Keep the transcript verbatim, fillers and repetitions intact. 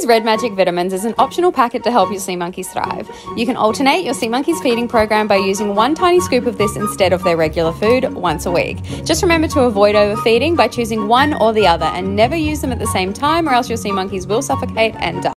Red Magic Vitamins is an optional packet to help your sea monkeys thrive. You can alternate your sea monkeys feeding program by using one tiny scoop of this instead of their regular food once a week. Just remember to avoid overfeeding by choosing one or the other, and never use them at the same time or else your sea monkeys will suffocate and die.